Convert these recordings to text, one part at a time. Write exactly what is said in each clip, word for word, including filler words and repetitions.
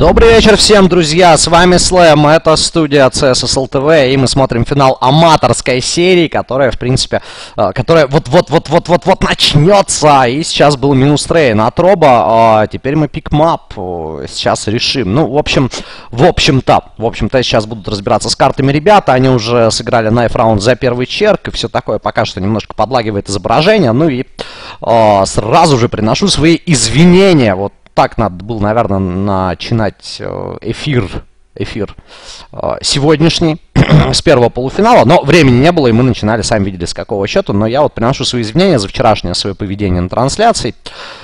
Добрый вечер всем, друзья, с вами Слэм, это студия си эс эс эл ти ви, и мы смотрим финал аматорской серии, которая, в принципе, которая вот-вот-вот-вот-вот-вот начнется, и сейчас был минус трейн от Роба, а теперь мы пикмап, сейчас решим, ну, в общем, в общем-то, в общем-то, сейчас будут разбираться с картами ребята, они уже сыграли найф раунд за первый черк, и все такое, пока что немножко подлагивает изображение, ну и а, сразу же приношу свои извинения, вот. Так надо было, наверное, начинать эфир, эфир сегодняшний с первого полуфинала, но времени не было, и мы начинали, сами видели, с какого счета, но я вот приношу свои извинения за вчерашнее свое поведение на трансляции.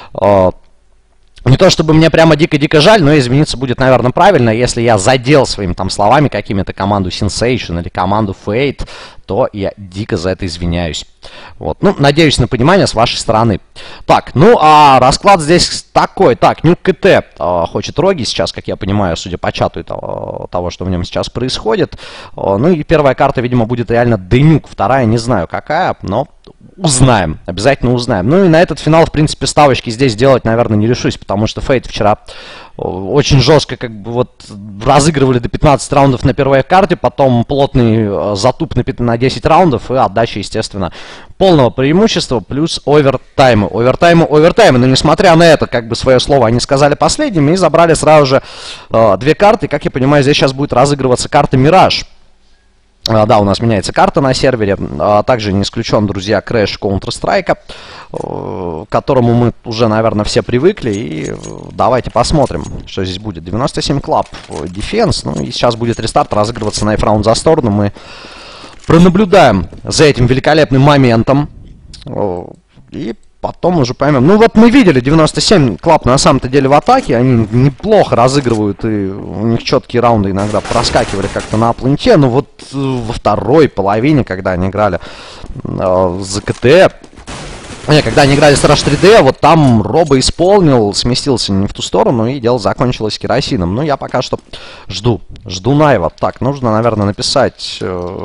Не то чтобы мне прямо дико-дико жаль, но извиниться будет, наверное, правильно. Если я задел своими там словами какими-то команду Sensation или команду Fate, то я дико за это извиняюсь. Вот. Ну, надеюсь на понимание с вашей стороны. Так, ну, а расклад здесь такой. Так, Нюк КТ э, хочет Роги сейчас, как я понимаю, судя по чату того, того что в нем сейчас происходит. Э, ну, и первая карта, видимо, будет реально Денюк. Вторая, не знаю какая, но... Узнаем, обязательно узнаем. Ну и на этот финал, в принципе, ставочки здесь делать, наверное, не решусь, потому что Фейт вчера очень жестко как бы вот разыгрывали до пятнадцати раундов на первой карте, потом плотный затуп на десять раундов и отдача, естественно, полного преимущества, плюс овертаймы. Овертаймы, овертаймы, но несмотря на это, как бы свое слово они сказали последними и забрали сразу же э, две карты. Как я понимаю, здесь сейчас будет разыгрываться карта Мираж. Uh, да, у нас меняется карта на сервере, а также не исключен, друзья, крэш Counter-Strike, uh, к которому мы уже, наверное, все привыкли, и uh, давайте посмотрим, что здесь будет. девяносто семь Club Defense, ну и сейчас будет рестарт, разыгрываться найф раунд за сторону, мы пронаблюдаем за этим великолепным моментом, uh, и потом уже поймем. Ну вот мы видели, девяносто семь Club на самом-то деле в атаке, они неплохо разыгрывают, и у них четкие раунды иногда проскакивали как-то на пленте, но вот э, во второй половине, когда они играли э, за КТ, не, когда они играли с Rush три дэ, вот там Роба исполнил, сместился не в ту сторону, и дело закончилось керосином. Ну, я пока что жду, жду найва. Так, нужно, наверное, написать...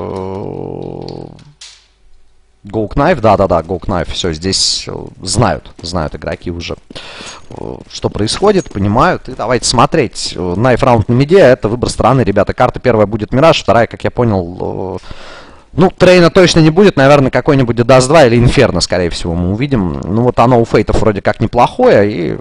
Э GoKnife, да-да-да, GoKnife, все, здесь знают, знают игроки уже, что происходит, понимают, и давайте смотреть. Найф раунд на миде, это выбор страны, ребята, карта первая будет Мираж, вторая, как я понял, ну, Трейна точно не будет, наверное, какой-нибудь ди дас два или Инферно, скорее всего, мы увидим. Ну, вот оно у Фейтов вроде как неплохое, и...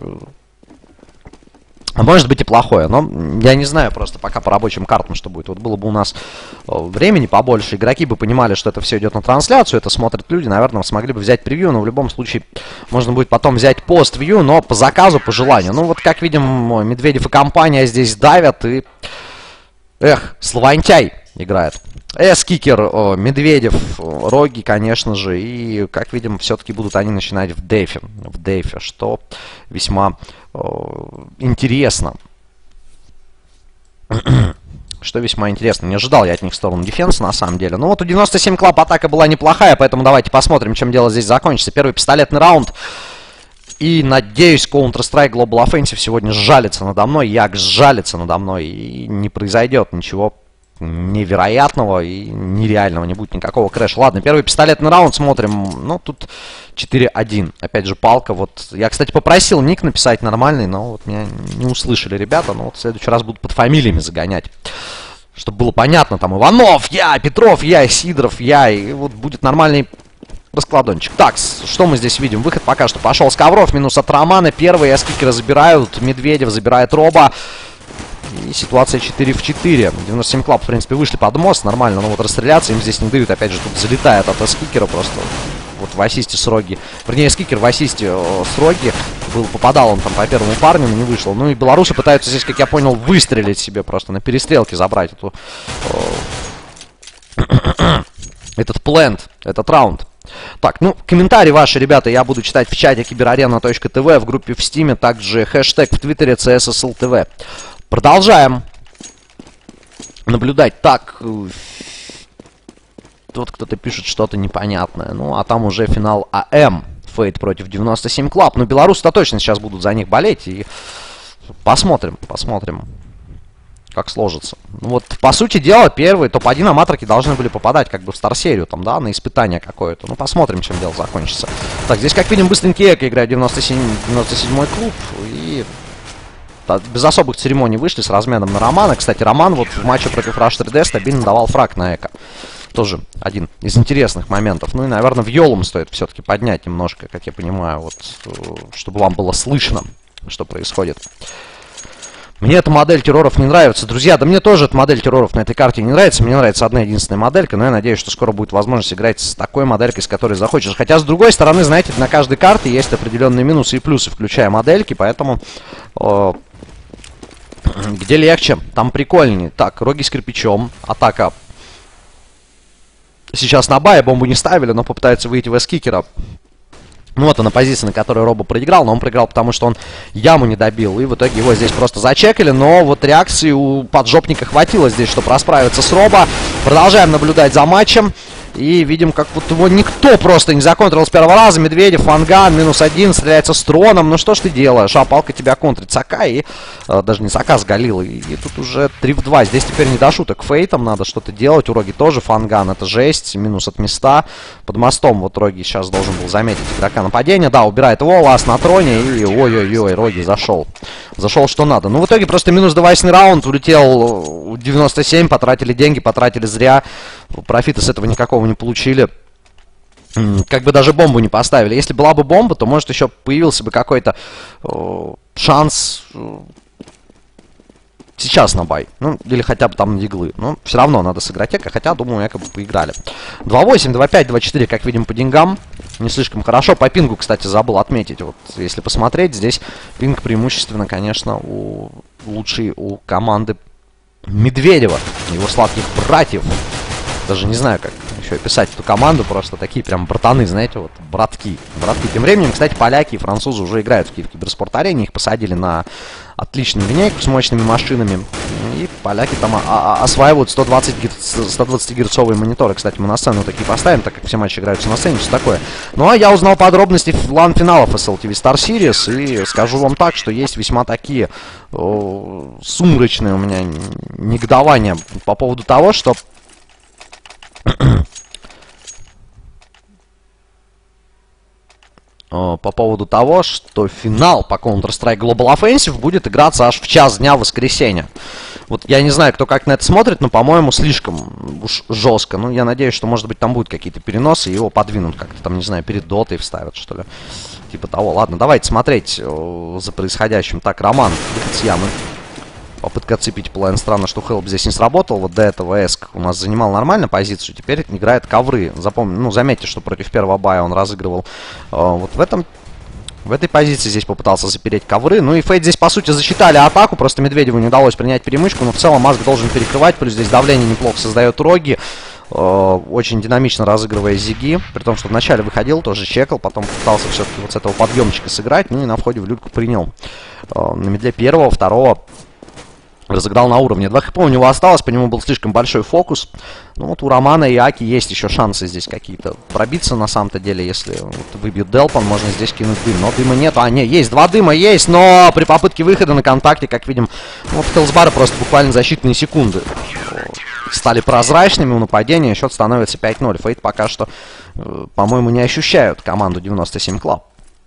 Может быть и плохое, но я не знаю просто пока по рабочим картам, что будет. Вот было бы у нас времени побольше, игроки бы понимали, что это все идет на трансляцию, это смотрят люди, наверное, смогли бы взять превью, но в любом случае можно будет потом взять пост-вью, но по заказу, по желанию. Ну вот как видим, Медведев и компания здесь давят, и... Эх, Славантяй играет. Эс-кикер, Медведев, Роги, конечно же, и, как видим, все-таки будут они начинать в дефе, в дефе, что весьма э, интересно. Что весьма интересно. Не ожидал я от них сторону дефенса, на самом деле. Ну вот у девяносто семь Club атака была неплохая, поэтому давайте посмотрим, чем дело здесь закончится. Первый пистолетный раунд. И, надеюсь, Counter-Strike Global Offensive сегодня сжалится надо мной, Як сжалится надо мной, и не произойдет ничего невероятного и нереального, не будет никакого крэша. Ладно, первый пистолетный раунд смотрим. Ну, тут четыре один. Опять же, палка. Вот я, кстати, попросил ник написать нормальный, но вот меня не услышали ребята. Но вот в следующий раз будут под фамилиями загонять. Чтобы было понятно, там, Иванов, я, Петров, я, Сидоров, я. И вот будет нормальный раскладончик. Так, что мы здесь видим? Выход пока что пошел с ковров. Минус от Романа. Первые эс-кикеры забирают. Медведев забирает Роба. И ситуация четыре в четыре. девяносто семь Club, в принципе, вышли под мост. Нормально, но вот расстреляться им здесь не дают. Опять же, тут залетает от эс-кикера просто. Вот в ассисте с Роги. Вернее, эс-кикер в ассисте э, с Роги. Был, попадал он там по первому парню, но не вышло. Ну и белорусы пытаются здесь, как я понял, выстрелить себе просто на перестрелке, забрать эту... Э, этот плент, этот раунд. Так, ну, комментарии ваши, ребята, я буду читать в чате киберарена точка тэ вэ, в группе в стиме, также хэштег в твиттере си эс эс эл ти ви. Продолжаем наблюдать. Так, тут кто-то пишет что-то непонятное. Ну, а там уже финал АМ. Фейт против девяносто семь Club. Ну, белорусы-то точно сейчас будут за них болеть. И посмотрим, посмотрим, как сложится. Ну, вот, по сути дела, первые топ один аматорки должны были попадать как бы в стар-серию, там, да, на испытание какое-то. Ну, посмотрим, чем дело закончится. Так, здесь, как видим, быстренький эко играет девяносто семь, девяносто седьмой клуб. И... без особых церемоний вышли с разменом на Романа. Кстати, Роман вот в матче против Rush три дэ стабильно давал фраг на эко. Тоже один из интересных моментов. Ну и, наверное, Вьолум стоит все-таки поднять немножко, как я понимаю, вот, чтобы вам было слышно, что происходит. Мне эта модель терроров не нравится. Друзья, да мне тоже эта модель терроров на этой карте не нравится. Мне нравится одна единственная моделька, но я надеюсь, что скоро будет возможность играть с такой моделькой, с которой захочешь. Хотя, с другой стороны, знаете, на каждой карте есть определенные минусы и плюсы, включая модельки, поэтому... Э, где легче, там прикольнее. Так, роги с кирпичом, атака. Сейчас на бае бомбу не ставили, но попытается выйти в эс-кикера. Ну вот она позиция, на которой Робо проиграл, но он проиграл, потому что он яму не добил. И в итоге его здесь просто зачекали, но вот реакции у поджопника хватило здесь, чтобы расправиться с Робо. Продолжаем наблюдать за матчем. И видим, как вот его никто просто не законтрил с первого раза. Медведев, фанган, минус один, стреляется с троном. Ну что ж ты делаешь? А палка тебя контрит Сака и... Э, даже не Сака, сгалил. И, и тут уже три в два. Здесь теперь не до шуток. Фейтом надо что-то делать. У Роги тоже фанган. Это жесть. Минус от места. Под мостом вот Роги сейчас должен был заметить игрока нападения. Да, убирает его. Лаз на троне. И ой-ой-ой, Роги зашел. Зашел что надо. Ну в итоге просто минус девайсный раунд. Улетел девяносто семь. Потратили деньги, потратили зря. Профита с этого никакого не получили. Как бы даже бомбу не поставили. Если была бы бомба, то, может, еще появился бы какой-то э, шанс э, сейчас на бай. Ну, или хотя бы там на диглы. Но все равно надо сыграть эко, хотя, думаю, эко бы поиграли. два восемь, два пять, два четыре, как видим, по деньгам. Не слишком хорошо. По пингу, кстати, забыл отметить. Вот, если посмотреть, здесь пинг преимущественно, конечно, у лучший у команды Медведева. Его сладких братьев. Даже не знаю, как еще описать эту команду. Просто такие прям братаны, знаете, вот братки. Братки. Тем временем, кстати, поляки и французы уже играют в киберспорт-арене. Их посадили на отличную линейку с мощными машинами. И поляки там осваивают сто двадцатигерцовые мониторы. Кстати, мы на сцену такие поставим, так как все матчи играются на сцене, все такое. Ну, а я узнал подробности лан-финалов эс эл ти ви Star Series. И скажу вам так, что есть весьма такие о, сумрачные у меня негодования по поводу того, что... по поводу того, что финал по Counter-Strike Global Offensive будет играться аж в час дня в воскресенье. Вот я не знаю, кто как на это смотрит, но, по-моему, слишком уж жестко. Ну, я надеюсь, что, может быть, там будут какие-то переносы, и его подвинут как-то, там, не знаю, перед дотой вставят, что ли. Типа того. Ладно, давайте смотреть о, за происходящим. Так, Роман, выход с ямы. Попытка отцепить план. Странно, что Хелп здесь не сработал. Вот до этого Эск у нас занимал нормально позицию. Теперь играет ковры. Запомни, ну, заметьте, что против первого бая он разыгрывал э, вот в этом... В этой позиции здесь попытался запереть ковры. Ну и Фейт здесь, по сути, засчитали атаку. Просто Медведеву не удалось принять перемычку. Но в целом Маск должен перекрывать. Плюс здесь давление неплохо создает Роги. Э, очень динамично разыгрывая зиги. При том, что вначале выходил, тоже чекал. Потом пытался все-таки вот с этого подъемчика сыграть. Ну и на входе в люльку принял. Э, на медле первого, второго... Разыграл на уровне. два хп у него осталось, по нему был слишком большой фокус. Ну вот у Романа и Аки есть еще шансы здесь какие-то пробиться на самом-то деле. Если вот выбьют Делпан, можно здесь кинуть дым. Но дыма нету. А, не, есть два дыма, есть. Но при попытке выхода на контакте, как видим, вот Хелсбары просто буквально за считанные секунды стали прозрачными у нападения. Счет становится пять ноль. Фейт пока что, по-моему, не ощущают команду девяносто семь Club.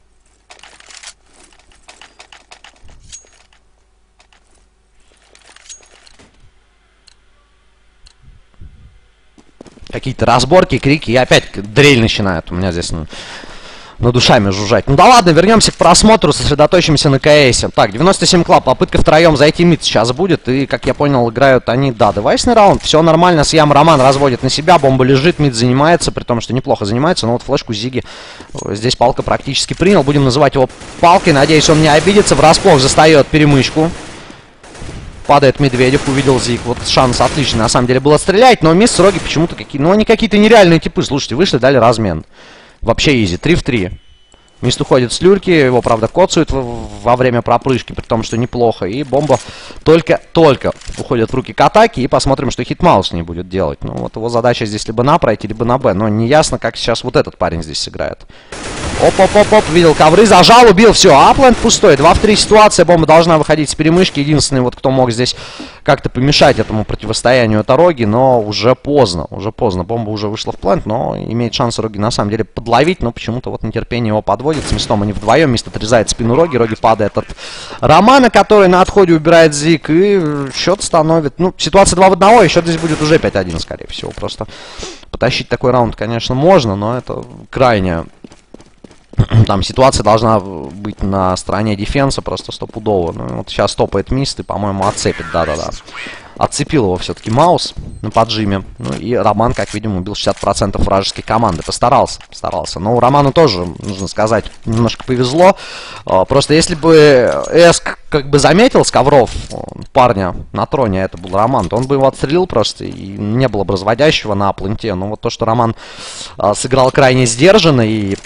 Какие-то разборки, крики, и опять дрель начинает у меня здесь ну, над ушами жужжать. Ну да ладно, вернемся к просмотру, сосредоточимся на КСе. Так, девяносто семь Club, попытка втроем зайти мид сейчас будет, и, как я понял, играют они, да, девайсный раунд. Все нормально, с ям Роман разводит на себя, бомба лежит, мид занимается, при том, что неплохо занимается, но вот флешку Зиги здесь Палка практически принял. Будем называть его Палкой, надеюсь, он не обидится, врасплох застает перемычку. Падает Медведев, увидел Зиг. Вот шанс отличный, на самом деле, было стрелять. Но мисс Роги почему-то какие... Ну, они какие-то нереальные типы. Слушайте, вышли, дали размен. Вообще изи. три в три. Мист уходит с люльки. Его, правда, коцают во время пропрыжки. При том, что неплохо. И бомба только-только уходит в руки к атаке. И посмотрим, что Хитмаус не будет делать. Ну, вот его задача здесь либо на пройти, либо на Б. Но не ясно, как сейчас вот этот парень здесь сыграет. Оп-оп-оп-оп, видел ковры, зажал, убил, все, аплент пустой. два в три ситуация, бомба должна выходить с перемышки. Единственный, вот кто мог здесь как-то помешать этому противостоянию, это Роги, но уже поздно, уже поздно. Бомба уже вышла в плент, но имеет шанс Роги на самом деле подловить, но почему-то вот нетерпение его подводит. С Мистом они вдвоем, Мист отрезает спину Роги, Роги падает от Романа, который на отходе убирает Зик, и счет становится, ну, ситуация два в одного, и счет здесь будет уже пять один, скорее всего. Просто потащить такой раунд, конечно, можно, но это крайне... Там ситуация должна быть на стороне дефенса просто стопудово. Ну, вот сейчас топает Мист и, по-моему, отцепит. Да-да-да. Отцепил его все-таки Маус на поджиме. Ну и Роман, как видим, убил шестьдесят процентов вражеской команды. Постарался, постарался. Но Роману тоже, нужно сказать, немножко повезло. Просто если бы Эск как бы заметил с ковров парня на троне, это был Роман, то он бы его отстрелил просто, и не было бы разводящего на пленте. Но вот то, что Роман сыграл крайне сдержанно и...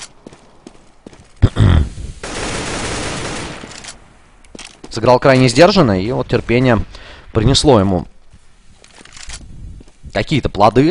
Сыграл крайне сдержанно, и вот терпение принесло ему какие-то плоды.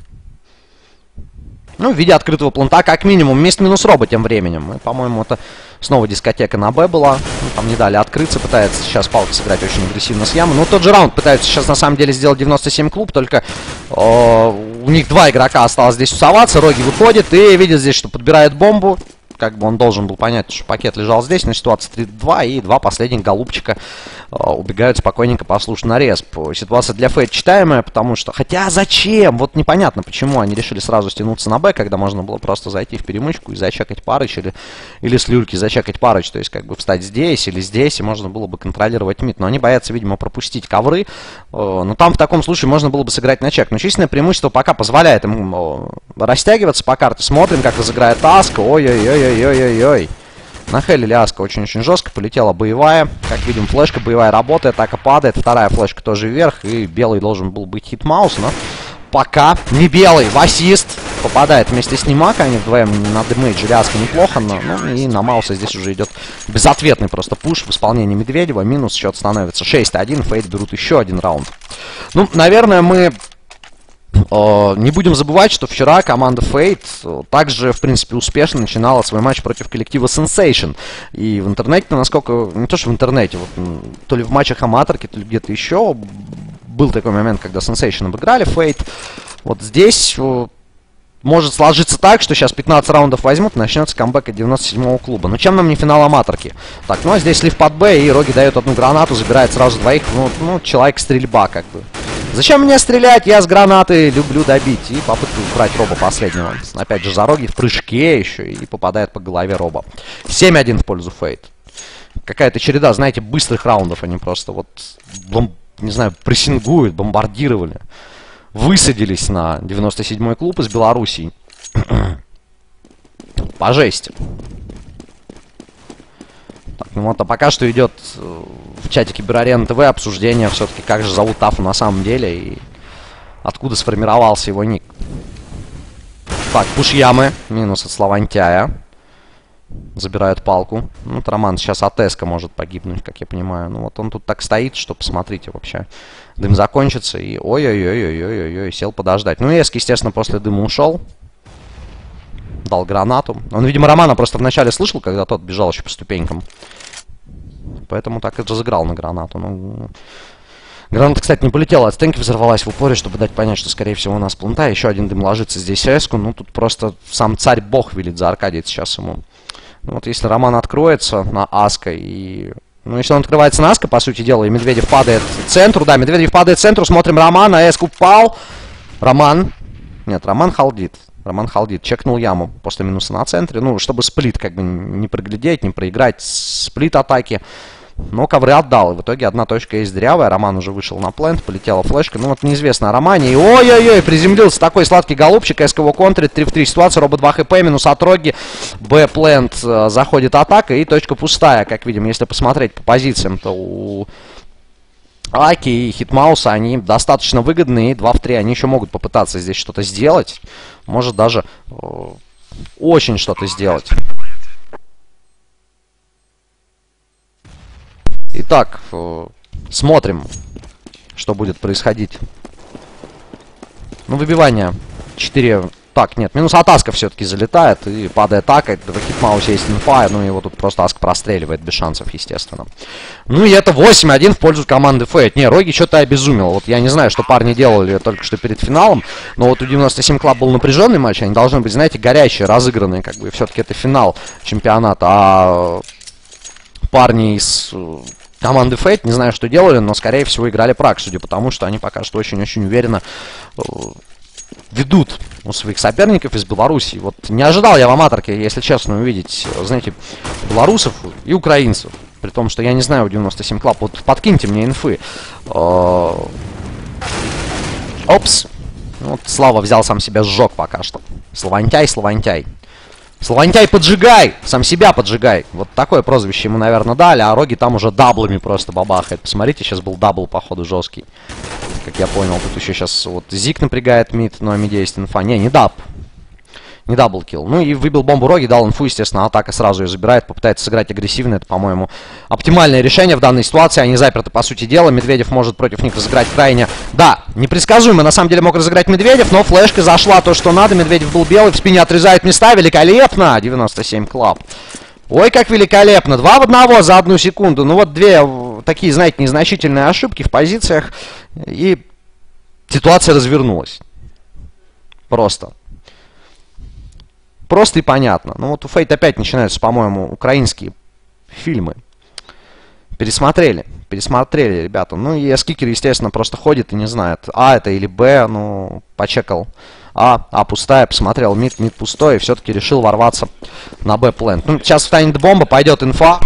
Ну, в виде открытого планта, как минимум. Мист минус робо тем временем. И, по-моему, это снова дискотека на Б была. Ну, там не дали открыться. Пытается сейчас Палка сыграть очень агрессивно с ямы. Ну, тот же раунд пытаются сейчас, на самом деле, сделать девяносто семь клуб. Только э, у них два игрока осталось здесь тусоваться. Роги выходит и видит здесь, что подбирает бомбу. Как бы он должен был понять, что пакет лежал здесь, но ситуация три-два, и два последних голубчика э, убегают спокойненько послушно на респ. Ситуация для Фейт читаемая, потому что... Хотя зачем? Вот непонятно, почему они решили сразу стянуться на Б, когда можно было просто зайти в перемычку и зачекать Парыч, или, или с люльки зачекать Парыч, то есть как бы встать здесь или здесь, и можно было бы контролировать мид. Но они боятся, видимо, пропустить ковры. Э, но там в таком случае можно было бы сыграть на чек. Но численное преимущество пока позволяет им э, растягиваться по карте. Смотрим, как разыграет Аска. Ой-ой-ой. Ой-ой-ой. Нахелили Аска очень-очень жестко. Полетела боевая. Как видим, флешка боевая работает. Атака падает. Вторая флешка тоже вверх. И белый должен был быть хитмаус. Но пока не белый. В ассист. Попадает вместе с Нимака. Они вдвоем на дэмэджили Аска неплохо. Но, ну, и на Мауса здесь уже идет безответный просто пуш в исполнении Медведева. Минус. Счет становится шесть один. Фейт берут еще один раунд. Ну, наверное, мы... Не будем забывать, что вчера команда Fate также, в принципе, успешно начинала свой матч против коллектива Sensation. И в интернете, насколько... Не то, что в интернете, вот, то ли в матчах аматорки, то ли где-то еще был такой момент, когда Sensation обыграли Fate. Вот здесь может сложиться так, что сейчас пятнадцать раундов возьмут, и начнется камбэк от девяносто седьмого клуба. Ну, чем нам не финал аматорки? Так, ну, а здесь слив под Б, и Роги дает одну гранату, забирает сразу двоих. Ну, ну человек-стрельба, как бы. Зачем мне стрелять? Я с гранаты люблю добить. И попытка убрать Роба последнего. Опять же, за Роги в прыжке еще. И попадает по голове Роба. семь один в пользу Фейт. Какая-то череда, знаете, быстрых раундов. Они просто вот, бом... не знаю, прессингуют, бомбардировали. Высадились на девяносто седьмой клуб из Белоруссии. По жести. Так, ну вот, а пока что идет в чате Киберарена ТВ обсуждение все-таки, как же зовут Тафу на самом деле и откуда сформировался его ник. Так, пуш ямы, минус от Славантяя. Забирают палку. Ну, Роман сейчас от Эска может погибнуть, как я понимаю. Ну, вот он тут так стоит, что посмотрите вообще. Дым закончится и ой-ой-ой-ой-ой-ой, сел подождать. Ну, Эск, естественно, после дыма ушел. Дал гранату. Он, видимо, Романа просто вначале слышал, когда тот бежал еще по ступенькам. Поэтому так и разыграл на гранату. Ну, граната, кстати, не полетела от стенки, взорвалась в упоре, чтобы дать понять, что, скорее всего, у нас планта. Еще один дым ложится здесь Эску. Ну, тут просто сам царь-бог велит за Аркадий сейчас ему. Ну, вот если Роман откроется на Аска и... Ну, если он открывается на Аска, по сути дела, и Медведев падает к центру. Да, Медведев падает к центру, смотрим Романа, Эск упал. Роман... Нет, Роман халдит. Роман халдит. Чекнул яму после минуса на центре. Ну, чтобы сплит как бы не проглядеть, не проиграть сплит атаки. Но ковры отдал. И в итоге одна точка есть дырявая. Роман уже вышел на плент. Полетела флешка. Ну, вот неизвестно о Романе. И ой-ой-ой, приземлился такой сладкий голубчик. Эск его контрит. три в три ситуация. Робот два хп. Минус от Роги. Б плент э, заходит атака. И точка пустая. Как видим, если посмотреть по позициям, то у Аки и Хитмауса они достаточно выгодные. два в три они еще могут попытаться здесь что-то сделать. Может даже э, очень что-то сделать. Итак, э, смотрим, что будет происходить. Ну, выбивание. четыре Так, нет, минус от Аска все-таки залетает и падает атака. В Хитмаусе есть инфа, ну его тут просто Аск простреливает без шансов, естественно. Ну и это восемь один в пользу команды Фейт. Не, Роги что-то обезумел. Вот я не знаю, что парни делали только что перед финалом, но вот у девяносто семь Club был напряженный матч, они должны быть, знаете, горячие, разыгранные, как бы, все-таки это финал чемпионата, а парни из команды Фейт, не знаю, что делали, но, скорее всего, играли прак, судя по тому, что они пока что очень-очень уверенно ведут у своих соперников из Беларуси. Вот не ожидал я в аматорке, если честно, увидеть, знаете, белорусов и украинцев. При том, что я не знаю у девяносто семь Club. Вот подкиньте мне инфы. Опс. Вот Слава взял сам себя, сжег пока что. Славантяй, Славантяй. Славантяй, поджигай! Сам себя поджигай. Вот такое прозвище ему, наверное, дали, а Роги там уже даблами просто бабахает. Посмотрите, сейчас был дабл, походу, жесткий. Как я понял, тут еще сейчас вот Зик напрягает мид, но миде есть инфа. Не, не даб. Не даблкил. Ну и выбил бомбу Роги, дал инфу, естественно, атака сразу ее забирает, попытается сыграть агрессивно. Это, по-моему, оптимальное решение в данной ситуации. Они заперты, по сути дела. Медведев может против них разыграть крайне... Да, непредсказуемо. На самом деле мог разыграть Медведев, но флешка зашла то, что надо. Медведев был белый, в спине отрезает места. Великолепно! девяносто семь Club. Ой, как великолепно. Два в одного за одну секунду. Ну вот две такие, знаете, незначительные ошибки в позициях. И ситуация развернулась. Просто. Просто и понятно. Ну вот у Фейт опять начинаются, по-моему, украинские фильмы. Пересмотрели. Пересмотрели, ребята. Ну и эскикер, естественно, просто ходит и не знает, А это или Б. Ну, почекал А. А пустая, посмотрел мид, мид пустой. И все-таки решил ворваться на Б плент. Ну, сейчас встанет бомба, пойдет инфа.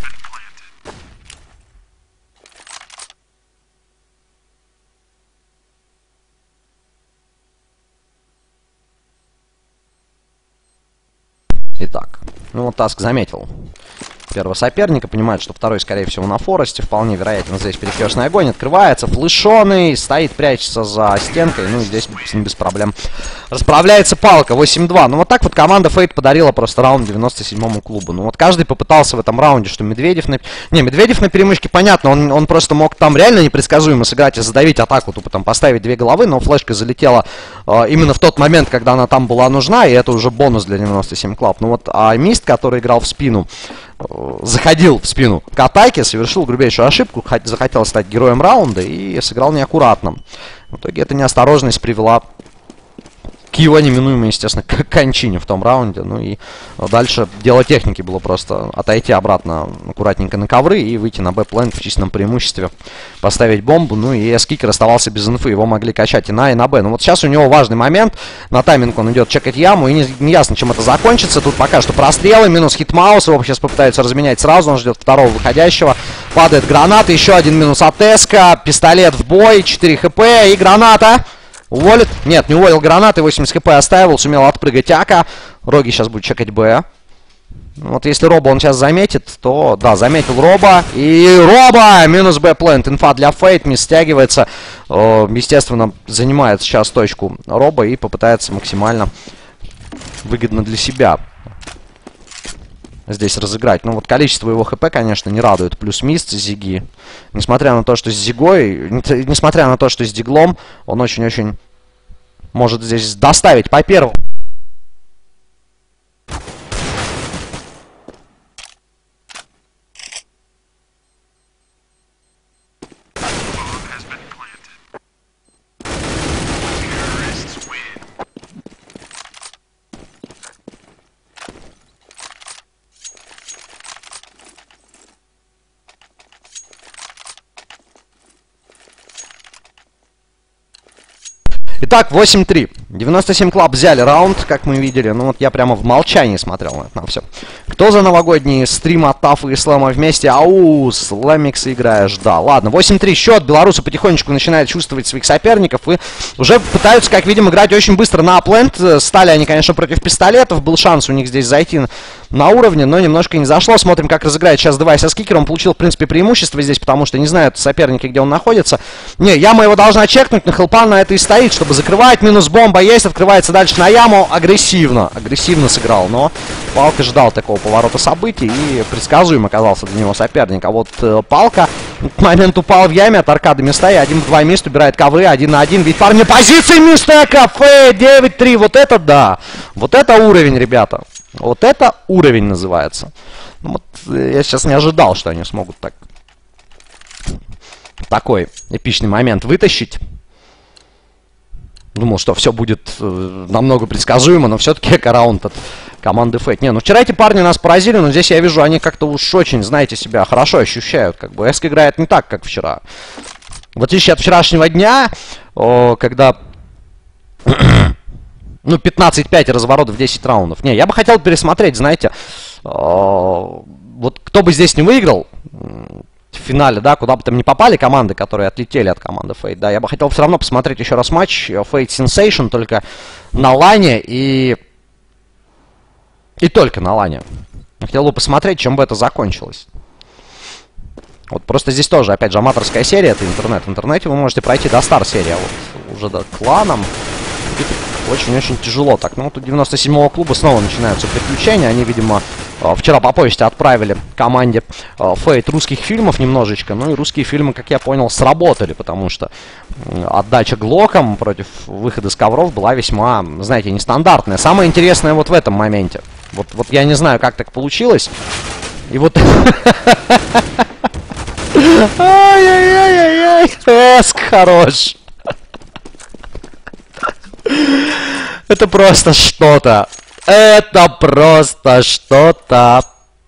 Итак, ну вот Таск заметил первого соперника, понимает, что второй, скорее всего, на форесте. Вполне вероятно, здесь перекрестный огонь открывается. Флешоный, стоит, прячется за стенкой. Ну и здесь с ним без проблем расправляется Палка. восемь два. Ну вот так вот команда Фейт подарила просто раунд девяносто седьмому клубу. Ну вот каждый попытался в этом раунде, что Медведев на... Не, Медведев на перемычке, понятно, он, он просто мог там реально непредсказуемо сыграть и задавить атаку, тупо там поставить две головы, но флешка залетела э, именно в тот момент, когда она там была нужна, и это уже бонус для девяносто семь Club. Ну вот, а Мист, который играл в спину, заходил в спину к атаке, совершил грубейшую ошибку, захотел стать героем раунда и сыграл неаккуратно. В итоге эта неосторожность привела к его неминуемой, естественно, к кончине в том раунде. Ну и дальше дело техники было просто отойти обратно аккуратненько на ковры и выйти на Б-плент в численном преимуществе, поставить бомбу. Ну и эскикер оставался без инфы, его могли качать и на, и на Б. Ну вот сейчас у него важный момент, на тайминг он идет чекать яму, и не, не ясно, чем это закончится. Тут пока что прострелы, минус Хитмаус, его сейчас попытаются разменять сразу, он ждет второго выходящего. Падает граната, еще один минус от Эска, пистолет в бой, четыре хп и граната. Уволит? Нет, не уволил гранаты, восемьдесят хп оставил, сумел отпрыгать Ака. Роги сейчас будет чекать Б. Вот если Роба он сейчас заметит, то, да, заметил Роба. И Роба! Минус Б-плент. Инфа для Фейт, мисс стягивается. О, естественно, занимает сейчас точку Роба и попытается максимально выгодно для себя здесь разыграть. Ну вот количество его хп, конечно, не радует. Плюс мист Зиги. Несмотря на то, что с Зигой, несмотря на то, что с Диглом, он очень-очень может здесь доставить по первому. Итак, восемь три. девяносто семь Club взяли раунд, как мы видели. Ну вот я прямо в молчании смотрел на это на все. Кто за новогодний стрим от Тафа и Слэма вместе? Ау, Слэмикс играешь, да. Ладно, восемь три счет. Белорусы потихонечку начинают чувствовать своих соперников и уже пытаются, как видим, играть очень быстро на аплент. Стали они, конечно, против пистолетов. Был шанс у них здесь зайти на уровне, но немножко не зашло. Смотрим, как разыграет сейчас девайс с кикером. Он получил, в принципе, преимущество здесь, потому что не знают соперники, где он находится. Не, яма его должна чекнуть, но Хелпан на это и стоит, чтобы закрывать. Минус бомба есть, открывается дальше на яму. Агрессивно, агрессивно сыграл, но Палка ждал такого поворота событий и предсказуем оказался для него соперник. А вот э, Палка Момент упал в яме от аркады места. И один в два мист убирает ковры. Один на один. Ведь парни позиции мистека. Фейт девять три. Вот это да. Вот это уровень, ребята. Вот это уровень называется. Ну, вот, я сейчас не ожидал, что они смогут так... Такой эпичный момент вытащить. Думал, что все будет э, намного предсказуемо, но все-таки эко-раунд от команды Фейт. Не, ну вчера эти парни нас поразили, но здесь я вижу, они как-то уж очень, знаете, себя хорошо ощущают. Как бы Эск играет не так, как вчера. В отличие от вчерашнего дня, о, когда... ну, пятнадцать пять разворотов в десять раундов. Не, я бы хотел пересмотреть, знаете, о, вот кто бы здесь не выиграл... в финале, да, куда бы там ни попали команды, которые отлетели от команды Fate, да, я бы хотел все равно посмотреть еще раз матч Fate Sensation, только на лане и... И только на лане. Хотел бы посмотреть, чем бы это закончилось. Вот просто здесь тоже, опять же, аматорская серия, это интернет. В интернете вы можете пройти до стар-серии, а вот уже до кланом очень-очень тяжело. Так, ну тут девяносто седьмого клуба снова начинаются приключения. Они, видимо, вчера по почте отправили команде Fate русских фильмов немножечко. Ну и русские фильмы, как я понял, сработали, потому что отдача глоком против выхода с ковров была весьма, знаете, нестандартная. Самое интересное вот в этом моменте. Вот, вот я не знаю, как так получилось. И вот... Ай-яй-яй-яй-яй! Эск хорош! Это просто что-то. Это просто что-то.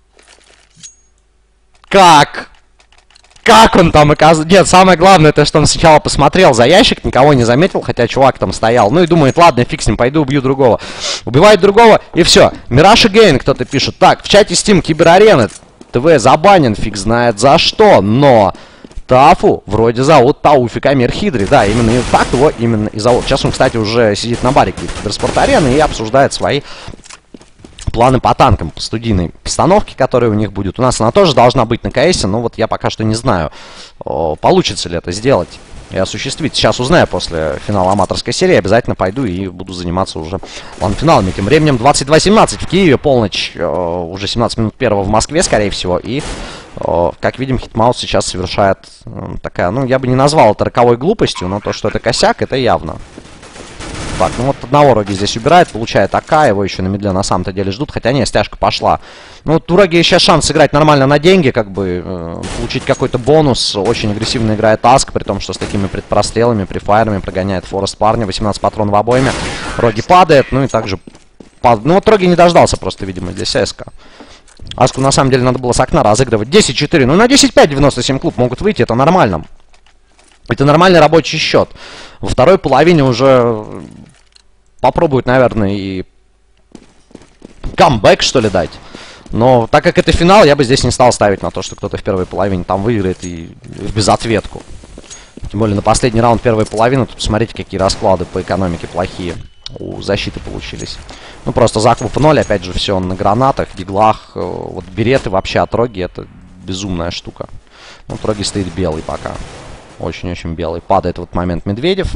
Как? Как он там оказывается? Нет, самое главное, это что он сначала посмотрел за ящик, никого не заметил, хотя чувак там стоял. Ну и думает, ладно, фиг с ним, пойду убью другого. Убивает другого, и все. Мираж Again кто-то пишет. Так, в чате Steam Киберарены ТВ забанен, фиг знает за что, но... Тафу вроде зовут Тауфик Амир Хидри. Да, именно и так его именно и зовут. Сейчас он, кстати, уже сидит на баре Киберспорт Арены и обсуждает свои планы по танкам, по студийной постановке, которая у них будет. У нас она тоже должна быть на КСе, но вот я пока что не знаю, о, получится ли это сделать и осуществить. Сейчас узнаю после финала аматорской серии, обязательно пойду и буду заниматься уже план-финалами. Тем временем двадцать два семнадцать в Киеве, полночь, о, уже семнадцать минут первого в Москве, скорее всего, и... О, как видим, Хитмаус сейчас совершает э, такая, ну, я бы не назвал это роковой глупостью, но то, что это косяк, это явно. Так, ну вот одного Роги здесь убирает, получает АК, его еще на медле на самом-то деле ждут, хотя не, стяжка пошла. Ну, вот у Роги сейчас шанс сыграть нормально на деньги, как бы, э, получить какой-то бонус. Очень агрессивно играет Аск, при том, что с такими предпрострелами, префайрами прогоняет Форест парня, восемнадцать патронов в обойме. Роги падает, ну и также... Пад... Ну вот Роги не дождался просто, видимо, здесь Эска. Аску на самом деле надо было с окна разыгрывать. десять четыре. Ну на десять пять девяносто семь клуб могут выйти. Это нормально. Это нормальный рабочий счет. Во второй половине уже попробуют, наверное, и камбэк, что ли, дать. Но так как это финал, я бы здесь не стал ставить на то, что кто-то в первой половине там выиграет и в безответку. Тем более на последний раунд первой половины. Тут посмотрите, какие расклады по экономике плохие у защиты получились. Ну, просто заквуп ноль, опять же, все на гранатах, диглах. Вот береты вообще от Роги, это безумная штука. Ну, от Роги стоит белый пока. Очень-очень белый. Падает в этот момент Медведев.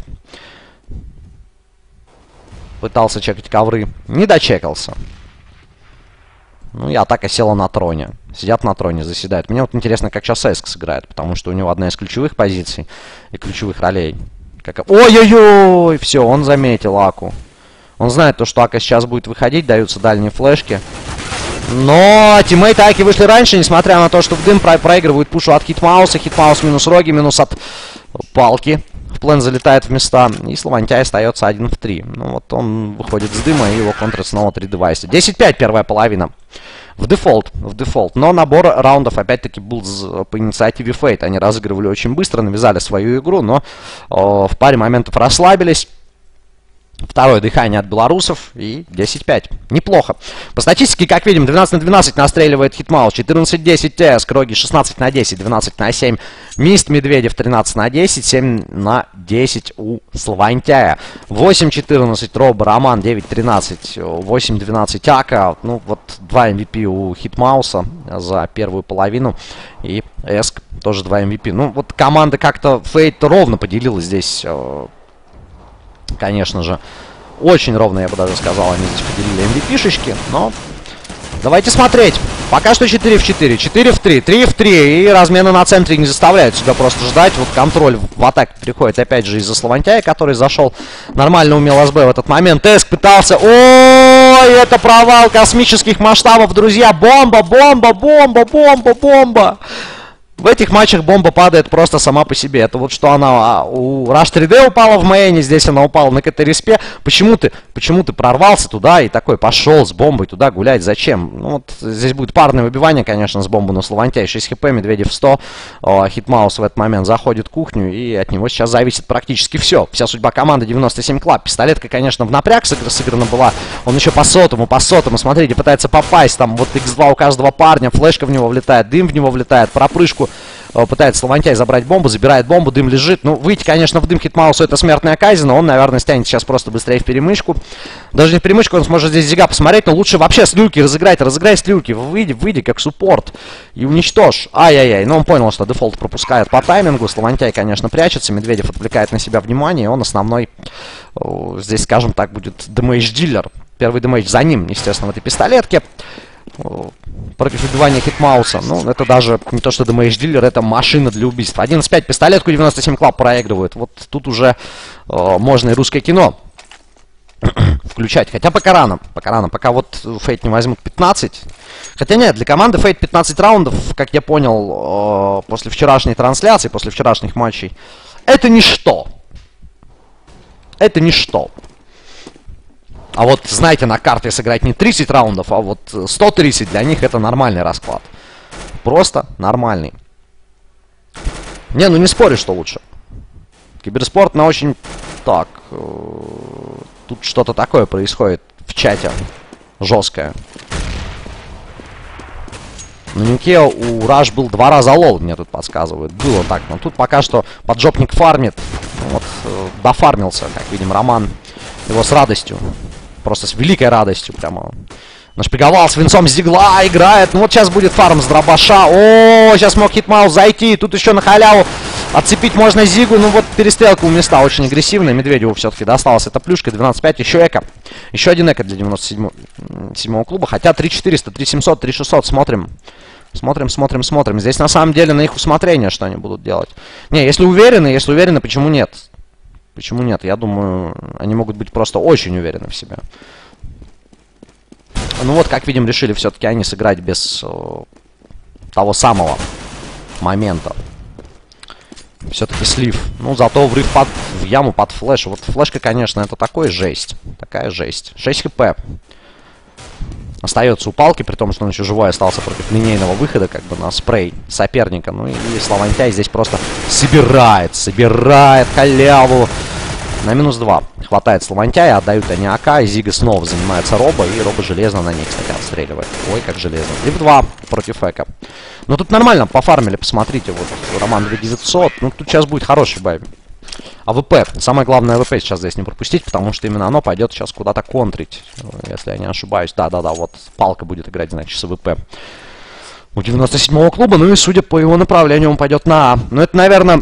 Пытался чекать ковры. Не дочекался. Ну, и атака села на троне. Сидят на троне, заседают. Мне вот интересно, как сейчас Эск сыграет, потому что у него одна из ключевых позиций и ключевых ролей. Как... Ой-ой-ой! Все, он заметил Аку. Он знает то, что Ака сейчас будет выходить, даются дальние флешки. Но тиммейты Аки вышли раньше, несмотря на то, что в дым про проигрывают пушу от Хитмауса. Хитмаус минус Роги, минус от палки. В плен залетает в места. И Славантяй остается один в три. Ну вот он выходит с дыма, и его контрит снова три девайса. десять пять первая половина. В дефолт, в дефолт. Но набор раундов опять-таки был по инициативе Fate. Они разыгрывали очень быстро, навязали свою игру, но о, в паре моментов расслабились. Второе дыхание от белорусов и десять пять. Неплохо. По статистике, как видим, двенадцать на двенадцать настреливает Хитмаус. четырнадцать десять ТС. Кроги шестнадцать на десять. двенадцать на семь. Мист Медведев тринадцать на десять. семь на десять у Славантяя. восемь четырнадцать Роб Роман. девять тринадцать. восемь двенадцать Ака. Ну вот два эм ви пи у Хитмауса за первую половину. И Эск тоже два эм ви пи. Ну вот команда как-то Фейт ровно поделилась здесь. Конечно же, очень ровно, я бы даже сказал, они здесь поделили эм ви пи-шечки, но давайте смотреть. Пока что четыре в четыре. четыре в три. три в три. И размены на центре не заставляют себя просто ждать. Вот контроль в атаке приходит опять же из-за Славантяя, который зашел. Нормально умел СБ в этот момент. Теск пытался... Ой, это провал космических масштабов, друзья. Бомба, бомба, бомба, бомба, бомба. В этих матчах бомба падает просто сама по себе. Это вот что она у Rush три дэ упала в мейне, здесь она упала на КТ-респе. Почему ты, почему ты прорвался туда и такой пошел с бомбой туда гулять? Зачем? Ну вот здесь будет парное выбивание, конечно, с бомбы, но Славантяй шесть хп, Медведев сто. О, Хитмаус в этот момент заходит в кухню, и от него сейчас зависит практически все. Вся судьба команды девяносто семь Club. Пистолетка, конечно, в напряг сыграна была. Он еще по сотому, по сотому, смотрите, пытается попасть. Там вот икс два у каждого парня, флешка в него влетает, дым в него влетает, пропрыжку. Пытается Славантяй забрать бомбу, забирает бомбу, дым лежит. Ну, выйти, конечно, в дым Хитмаусу это смертная казнь, но он, наверное, стянет сейчас просто быстрее в перемычку. Даже не в перемычку, он сможет здесь Зига посмотреть, но лучше вообще с люльки разыграть, разыграй с люльки, выйди, выйди как суппорт и уничтожь. Ай-яй-яй, но он понял, что дефолт пропускает по таймингу. Славантяй, конечно, прячется, Медведев отвлекает на себя внимание, и он основной, здесь, скажем так, будет дэмэдж-дилер. Первый дэмэдж за ним, естественно, в этой пистолетке. Против выбивания Хитмауса. Ну, это даже не то, что дэмэдж-дилер, это машина для убийства. одиннадцать пять, пистолетку девяносто семь Club проигрывают. Вот тут уже э, можно и русское кино включать. Хотя пока рано. Пока рано. Пока вот Фейт не возьмут пятнадцать. Хотя нет, для команды Фейт пятнадцать раундов, как я понял, э, после вчерашней трансляции, после вчерашних матчей, это ничто. Это ничто. А вот, знаете, на карте сыграть не тридцать раундов, а вот сто тридцать, для них это нормальный расклад. Просто нормальный. Не, ну не спорю, что лучше. Киберспорт на очень... Так, э, тут что-то такое происходит в чате. Жесткое. На нюке у Rush был два раза лол, мне тут подсказывают. Было так, но тут пока что поджопник фармит. Вот, э, дофармился, как видим, Роман его с радостью. Просто с великой радостью прямо. Нашпиговал свинцом Зигла, играет. Ну вот сейчас будет фарм с дробаша. О, сейчас мог Хитмаус зайти. Тут еще на халяву отцепить можно Зигу. Ну вот перестрелка у места очень агрессивная. Медведеву все-таки досталась эта плюшка. двенадцать пять, еще эко. Еще один эко для девяносто седьмого клуба. Хотя три четыреста, три семьсот, три шестьсот. Смотрим. Смотрим, смотрим, смотрим. Здесь на самом деле на их усмотрение, что они будут делать. Не, если уверены, если уверены, почему нет? Почему нет? Я думаю, они могут быть просто очень уверены в себе. Ну вот, как видим, решили все-таки они сыграть без о, того самого момента. Все-таки слив. Ну, зато врыв под, в яму под флеш. Вот флешка, конечно, это такой жесть. Такая жесть. шесть хп. Остается у палки, при том, что он еще живой остался против линейного выхода, как бы на спрей соперника. Ну и Славантяй здесь просто собирает, собирает халяву. На минус два хватает Славантяя, отдают они АК, и Зига снова занимается Робо, и Робо железно на них, кстати, отстреливает. Ой, как железно. три в два против Эка. Но тут нормально пофармили, посмотрите, вот Роман две тысячи девятьсот. Ну тут сейчас будет хороший бай. АВП. Самое главное АВП сейчас здесь не пропустить, потому что именно оно пойдет сейчас куда-то контрить, если я не ошибаюсь. Да-да-да, вот палка будет играть, значит, с АВП у девяносто седьмого клуба. Ну и судя по его направлению, он пойдет на А. Ну это, наверное,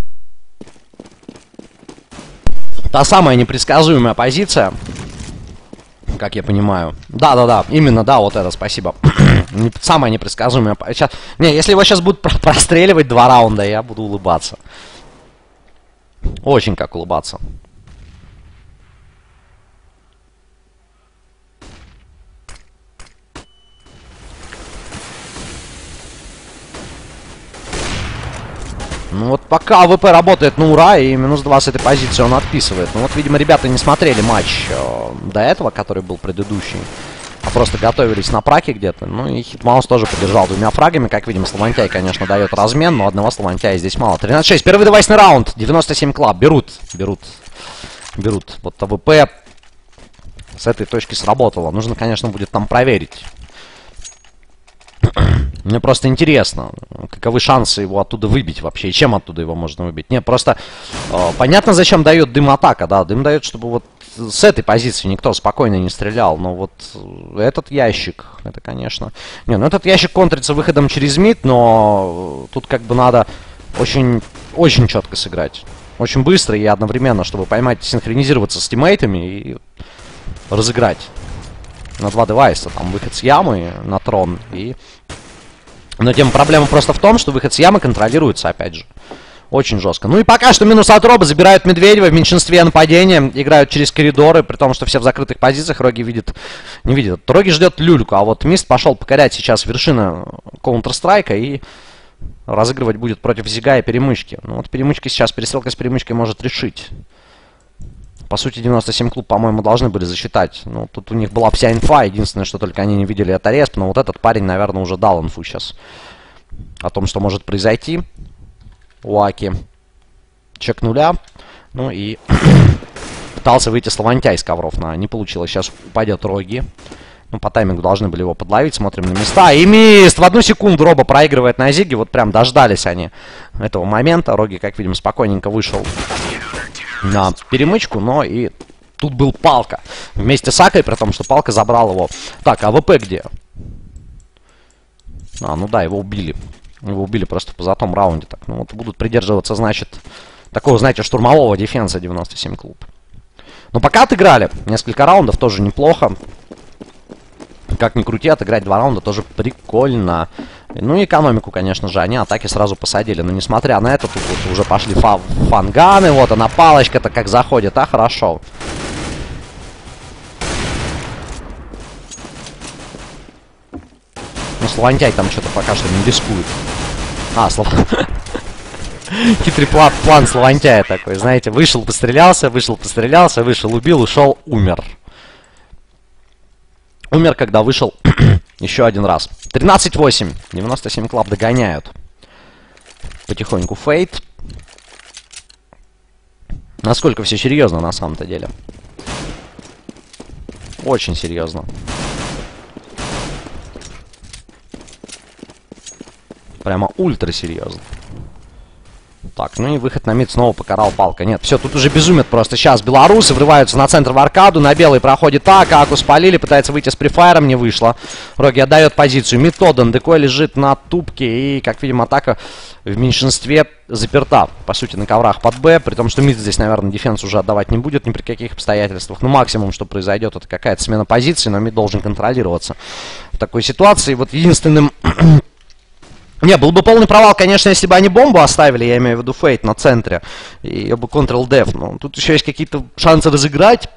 та самая непредсказуемая позиция, как я понимаю. Да-да-да, именно, да, вот это, спасибо. Самая непредсказуемая позиция. Не, если его сейчас будут простреливать два раунда, я буду улыбаться. Очень как улыбаться. Ну вот пока АВП работает на ура, и минус два с этой позиции он отписывает. Ну вот, видимо, ребята не смотрели матч э, до этого, который был предыдущий, а просто готовились на праке где-то. Ну и Хитмаус тоже поддержал двумя фрагами. Как видим, Славантяй, конечно, дает размен, но одного Славантяя здесь мало. тринадцать шесть. Первый девайсный раунд. девяносто семь Club. Берут. Берут. Берут. Вот АВП с этой точки сработало. Нужно, конечно, будет там проверить. Мне просто интересно, каковы шансы его оттуда выбить вообще, и чем оттуда его можно выбить. Не, просто э, понятно, зачем дает дым атака, да, дым дает, чтобы вот с этой позиции никто спокойно не стрелял, но вот этот ящик, это, конечно... Не, ну этот ящик контрится выходом через мид, но тут как бы надо очень, очень четко сыграть, очень быстро и одновременно, чтобы поймать, синхронизироваться с тиммейтами и разыграть. на два девайса. Там выход с ямы на трон. И... Но тем проблема просто в том, что выход с ямы контролируется, опять же. Очень жестко. Ну и пока что минус от Роба. Забирают Медведева в меньшинстве нападения. Играют через коридоры, при том, что все в закрытых позициях. Роги видит... Не видит. Роги ждет люльку. А вот Мист пошел покорять сейчас вершины Counter-Strike. И разыгрывать будет против Зига и перемычки. Ну вот перемычки сейчас, перестрелка с перемычкой может решить. По сути, девяносто семь клуб, по-моему, должны были засчитать. Ну, тут у них была вся инфа. Единственное, что только они не видели, это респ. Но вот этот парень, наверное, уже дал инфу сейчас. О том, что может произойти. У Аки чек нуля. Ну и пытался выйти Славантя из ковров. Но не получилось. Сейчас упадет Роги. Ну, по таймингу должны были его подловить. Смотрим на места. И Мист! В одну секунду Роба проигрывает на Зиге. Вот прям дождались они этого момента. Роги, как видим, спокойненько вышел на перемычку. Но и тут был Палка. Вместе с Акой, при том, что Палка забрал его. Так, а ВП где? А, ну да, его убили. Его убили просто в позатом раунде. Так, ну вот будут придерживаться, значит, такого, знаете, штурмового дефенса девяносто семь клуб. Но пока отыграли несколько раундов, тоже неплохо. Как ни крути, отыграть два раунда тоже прикольно. Ну и экономику, конечно же, они атаки сразу посадили. Но несмотря на это, тут вот уже пошли фа фанганы. Вот она, палочка-то как заходит, а хорошо. Ну, Славантяй там что-то пока что не рискует. А, Слав... Хитрый план, план Славантяя такой, знаете. Вышел, пострелялся, вышел, пострелялся, вышел, убил, ушел, умер. Умер, когда вышел еще один раз. тринадцать восемь. девяносто семь клаб догоняют. Потихоньку Фейт. Насколько все серьезно на самом-то деле. Очень серьезно. Прямо ультра серьезно. Так, ну и выход на мид снова покарал Палка. Нет, все, тут уже безумит просто. Сейчас белорусы врываются на центр в аркаду. На белый проходит так, Аку спалили. Пытается выйти с префайром, не вышло. Роги отдает позицию. Мид отдан. Декой лежит на тупке. И, как видим, атака в меньшинстве заперта. По сути, на коврах под Б. При том, что мид здесь, наверное, дефенс уже отдавать не будет ни при каких обстоятельствах. Ну, максимум, что произойдет, это какая-то смена позиции. Но мид должен контролироваться в такой ситуации. Вот единственным... Не, был бы полный провал, конечно, если бы они бомбу оставили, я имею в виду Фейт на центре, и бы Control-Def, но тут еще есть какие-то шансы разыграть.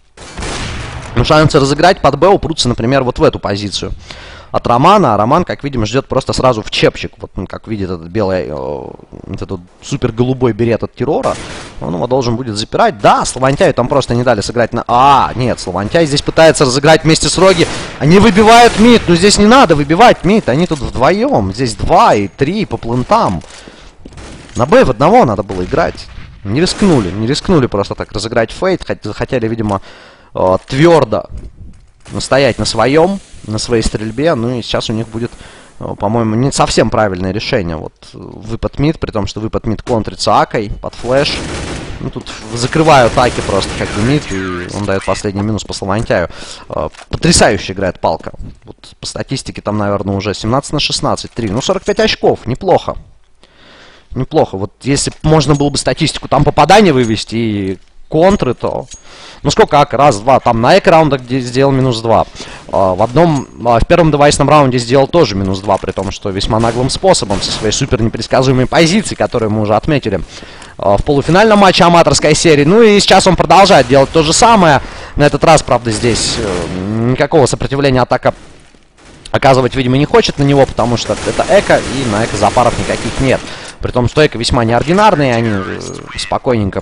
Ну, шансы разыграть под Б упрутся, например, вот в эту позицию от Романа, а Роман, как видим, ждет просто сразу в чепчик. Вот, ну, как видит этот белый, э, вот этот супер голубой берет от террора, он его должен будет запирать. Да, Славантяю там просто не дали сыграть на... А, нет, Славантяй здесь пытается разыграть вместе с Роги. Они выбивают мид, но здесь не надо выбивать мид, они тут вдвоем. Здесь два и три по плентам. На Б в одного надо было играть. Не рискнули, не рискнули просто так разыграть Фейт, хотели, видимо, э, твердо настоять на своем, на своей стрельбе. Ну и сейчас у них будет, по-моему, не совсем правильное решение. Вот выпад мид, при том, что выпад мид контрится Акой под флеш. Ну, тут закрывают Аки просто как бы мид, и он дает последний минус по Славантяю. Потрясающе играет Палка. Вот по статистике там, наверное, уже семнадцать на шестнадцать, три. Ну, сорок пять очков, неплохо. Неплохо. Вот если можно было бы статистику там попадания вывести и контры, то... Ну сколько Ак? Раз, два. Там на эк раунда, где сделал минус два. А, в одном, а, в первом девайсном раунде сделал тоже минус два, при том, что весьма наглым способом, со своей супер непредсказуемой позиции, которую мы уже отметили а, в полуфинальном матче аматорской серии. Ну и сейчас он продолжает делать то же самое. На этот раз, правда, здесь э, никакого сопротивления атака оказывать, видимо, не хочет на него, потому что это эко, и на эко запаров никаких нет. При том, что эко весьма неординарные, они э, спокойненько...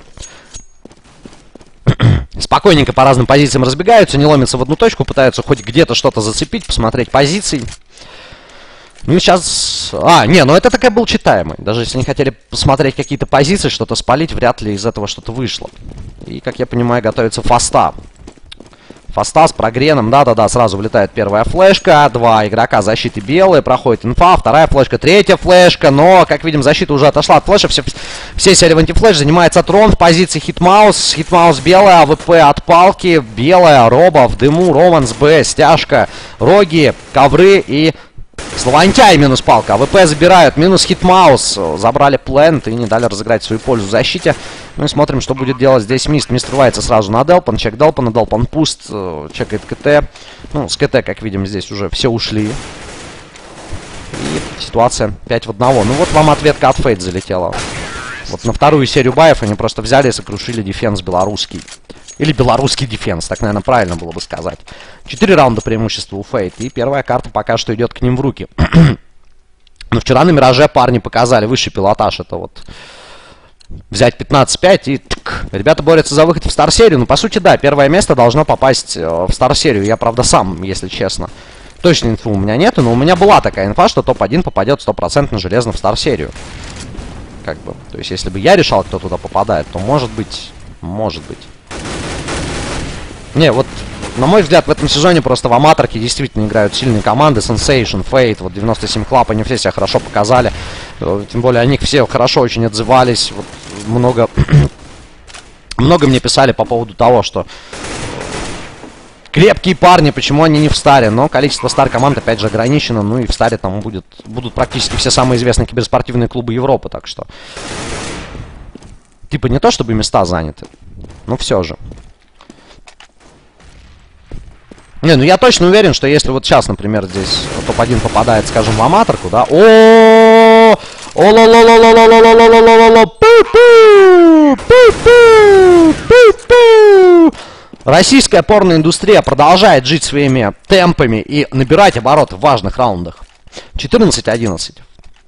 Спокойненько по разным позициям разбегаются, не ломятся в одну точку, пытаются хоть где-то что-то зацепить, посмотреть позиции. Ну и сейчас... А, не, ну это такая был читаемый. Даже если они хотели посмотреть какие-то позиции, что-то спалить, вряд ли из этого что-то вышло. И, как я понимаю, готовится фаста. Фаста с прогреном, да-да-да, сразу влетает первая флешка, два игрока защиты белые, проходит инфа, вторая флешка, третья флешка, но, как видим, защита уже отошла от флеша, все, все серии антифлеш, занимается Трон в позиции Хитмаус, Хитмаус белая, АВП от Палки, белая, Роба в дыму, Роман с Б, стяжка, Роги, ковры и... Славантяй минус Палка, АВП забирают, минус Хитмаус, забрали плент и не дали разыграть свою пользу в защите. Ну и смотрим, что будет делать здесь Мист. Мист рвается сразу на Делпан, чек Делпана, Делпан пуст, чекает КТ. Ну, с КТ, как видим, здесь уже все ушли. И ситуация пять в одного. Ну вот вам ответка от Фейт залетела. Вот на вторую серию баев они просто взяли и сокрушили дефенс белорусский. Или белорусский дефенс, так, наверное, правильно было бы сказать. Четыре раунда преимущества у Фейт. И первая карта пока что идет к ним в руки. Но вчера на Мираже парни показали высший пилотаж. Это вот взять пятнадцать пять и тк, ребята борются за выход в Стар-серию. Ну, по сути, да, первое место должно попасть э, в Стар-серию. Я, правда, сам, если честно. Точно инфы у меня нету, но у меня была такая инфа, что топ один попадет стопроцентно железно в Стар-серию. Как бы, то есть, если бы я решал, кто туда попадает, то может быть, может быть. Не, вот, на мой взгляд, в этом сезоне просто в аматорке действительно играют сильные команды. Sensation, Fate, вот девяносто семь Club, они все себя хорошо показали. Тем более, о них все хорошо очень отзывались. Вот, много, много мне писали по поводу того, что крепкие парни, почему они не в старе. Но количество стар команд, опять же, ограничено. Ну и в старе там будет, будут практически все самые известные киберспортивные клубы Европы. Так что, типа, не то чтобы места заняты, но все же. Не, ну я точно уверен, что если вот сейчас, например, здесь топ один попадает, скажем, в аматорку, да, о о ла ла ла ла ла ла ла ла ла ла ла пу пу пу. Российская порноиндустрия продолжает жить своими темпами и набирать обороты в важных раундах. четырнадцать одиннадцать.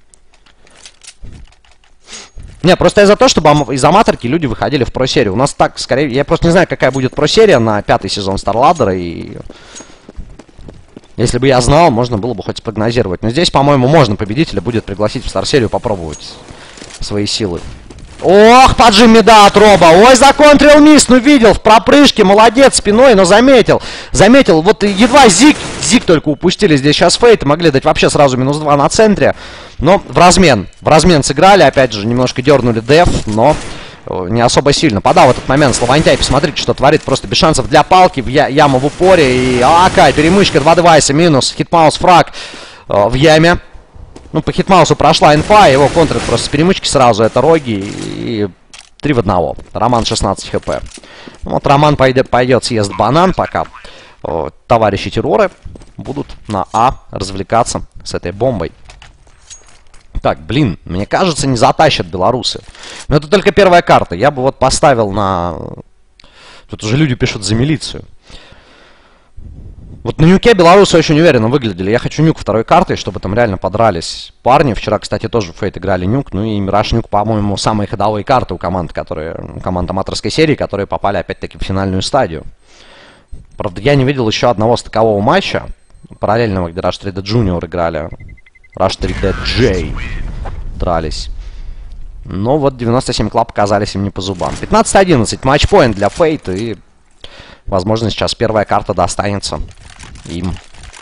Не, просто из-за того, чтобы из аматорки люди выходили в про-серию. У нас так, скорее... Я просто не знаю, какая будет про-серия на пятый сезон Старладдера. И... Если бы я знал, можно было бы хоть спрогнозировать. Но здесь, по-моему, можно победителя будет пригласить в Стар-серию попробовать свои силы. Ох, поджим меда от Роба. Ой, законтрил Мист, ну видел, в пропрыжке, молодец, спиной, но заметил. Заметил, вот едва Зиг, Зиг только упустили здесь сейчас Фейт. Могли дать вообще сразу минус два на центре. Но в размен, в размен сыграли, опять же, немножко дернули деф, но не особо сильно. Подал в этот момент Славантяй, посмотрите, что творит, просто без шансов для палки, в я яма в упоре. И АК, перемычка, два девайса, минус, хитмаус, фраг э, в яме. Ну, по хитмаусу прошла инфа, его контрит просто с перемычки сразу, это Роги, и три в одного. Роман шестнадцать хп. Ну, вот Роман пойдет, пойдет съест банан, пока о, товарищи терроры будут на А развлекаться с этой бомбой. Так, блин, мне кажется, не затащат белорусы. Но это только первая карта. Я бы вот поставил на... Тут уже люди пишут за милицию. Вот на нюке белорусы очень уверенно выглядели. Я хочу нюк второй картой, чтобы там реально подрались парни. Вчера, кстати, тоже в Фейт играли нюк. Ну и Мираж нюк, по-моему, самые ходовые карты у команд, которые... Команд аматорской серии, которые попали опять-таки в финальную стадию. Правда, я не видел еще одного стыкового матча параллельного, где Rush три ди Junior играли. Rush три ди Джей дрались. Но вот девяносто семь Club оказались им не по зубам. пятнадцать одиннадцать. Матчпоинт для Фейт. И, возможно, сейчас первая карта достанется им.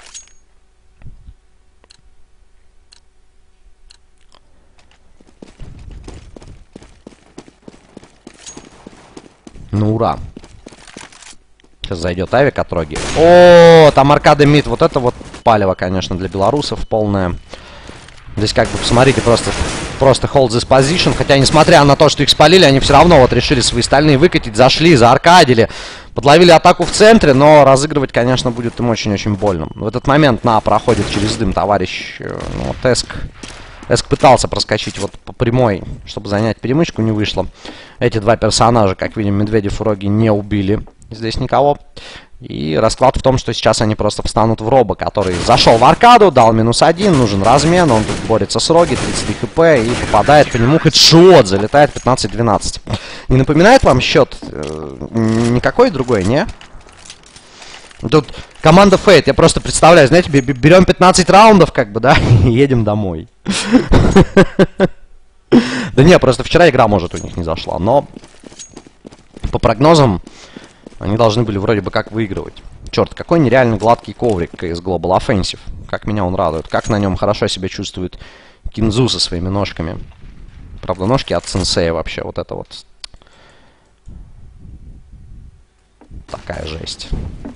Ну, ура. Сейчас зайдет авик от Роги. О, там аркада мид. Вот это вот палево, конечно, для белорусов полное. Здесь как бы, посмотрите, просто, просто hold this position. Хотя, несмотря на то, что их спалили, они все равно вот решили свои стальные выкатить. Зашли, зааркадили. Подловили атаку в центре, но разыгрывать, конечно, будет им очень-очень больно. В этот момент на проходит через дым товарищ. Ну, вот Эск. Эск пытался проскочить вот по прямой, чтобы занять перемычку, не вышло. Эти два персонажа, как видим, Медведев и Роги не убили здесь никого. И расклад в том, что сейчас они просто встанут в Роба, который зашел в аркаду, дал минус один, нужен размен, он тут борется с Роги, тридцать три хп, и попадает по нему хедшот, залетает пятнадцать двенадцать. Не напоминает вам счет э, никакой другой, не? Тут команда Фейт, я просто представляю, знаете, берем пятнадцать раундов, как бы, да, и едем домой. Да не, просто вчера игра, может, у них не зашла, но по прогнозам они должны были вроде бы как выигрывать. Черт, какой нереально гладкий коврик из Global Offensive. Как меня он радует. Как на нем хорошо себя чувствует Кинзу со своими ножками. Правда, ножки от сенсея вообще. Вот это вот. Такая жесть.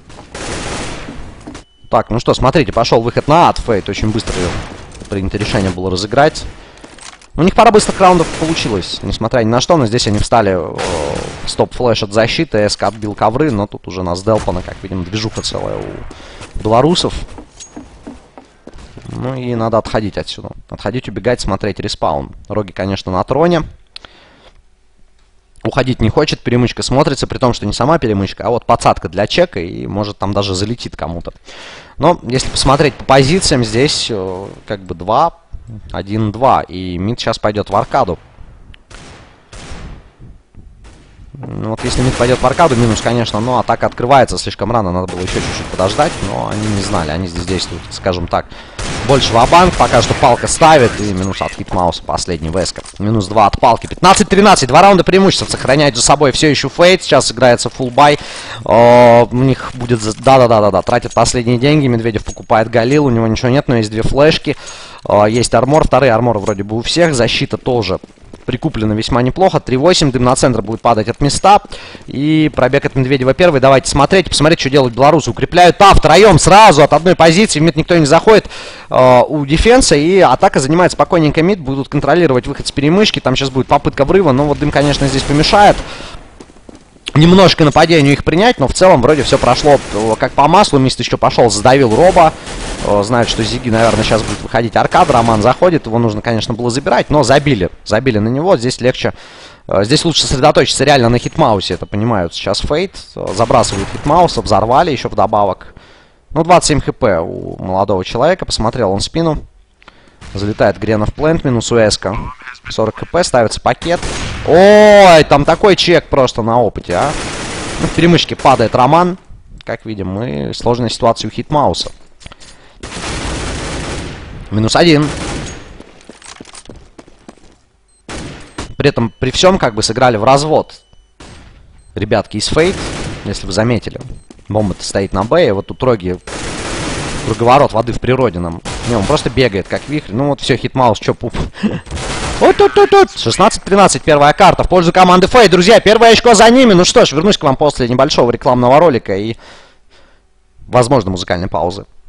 Так, ну что, смотрите, пошел выход на ад. Фейт очень быстро принято решение было разыграть. У них пара быстрых раундов получилось, несмотря ни на что, но здесь они встали в стоп-флэш от защиты, СК отбил ковры, но тут уже нас Делпана, как видим, движуха целая у белорусов. Ну и надо отходить отсюда. Отходить, убегать, смотреть респаун. Роги, конечно, на троне. Уходить не хочет, перемычка смотрится, при том, что не сама перемычка, а вот подсадка для чека, и может там даже залетит кому-то. Но если посмотреть по позициям, здесь как бы два, один, два, и мид сейчас пойдет в аркаду. Ну, вот если мид пойдет в аркаду, минус, конечно, но атака открывается слишком рано, надо было еще чуть-чуть подождать, но они не знали, они здесь действуют, скажем так, больше ва-банк, пока что палка ставит, и минус от Хитмауса, последний веска. Минус два от палки, пятнадцать тринадцать, два раунда преимущества, сохраняет за собой все еще Фейт, сейчас играется фулбай, у них будет, да-да-да-да, тратит последние деньги, Медведев покупает Галил, у него ничего нет, но есть две флешки, есть армор, вторые арморы вроде бы у всех, защита тоже прикуплено весьма неплохо. три восемь, дым на центр будет падать от места. И пробег от Медведева первый. Давайте смотреть, посмотреть, что делают белорусы. Укрепляют А втроем сразу от одной позиции. В мид никто не заходит э, у дефенса. И атака занимает спокойненько мид. Будут контролировать выход с перемычки. Там сейчас будет попытка врыва. Но вот дым, конечно, здесь помешает немножко нападению их принять, но в целом вроде все прошло как по маслу. Мист еще пошел, задавил Роба. Знает, что Зиги, наверное, сейчас будет выходить аркад. Роман заходит, его нужно, конечно, было забирать, но забили. Забили на него, здесь легче. Здесь лучше сосредоточиться реально на Хитмаусе, это понимают сейчас Фейт. Забрасывают Хитмауса, взорвали еще вдобавок. Ну, двадцать семь хп у молодого человека, посмотрел он спину. Залетает Гренов плент, минус Уэска. сорок хп, ставится пакет. Ой, там такой чек просто на опыте, а. Ну, в перемычке падает Роман. Как видим, мы сложная ситуация у Хитмауса. Минус один. При этом, при всем, как бы сыграли в развод ребятки из Фейт, если вы заметили. Бомба-то стоит на Б, и вот тут Роги... Круговорот воды в природе нам. Не, он просто бегает, как вихрь. Ну вот все, Хитмаус, чё, пуп. шестнадцать тринадцать, первая карта в пользу команды Фейт. Друзья, первое очко за ними. Ну что ж, вернусь к вам после небольшого рекламного ролика и, возможно, музыкальной паузы.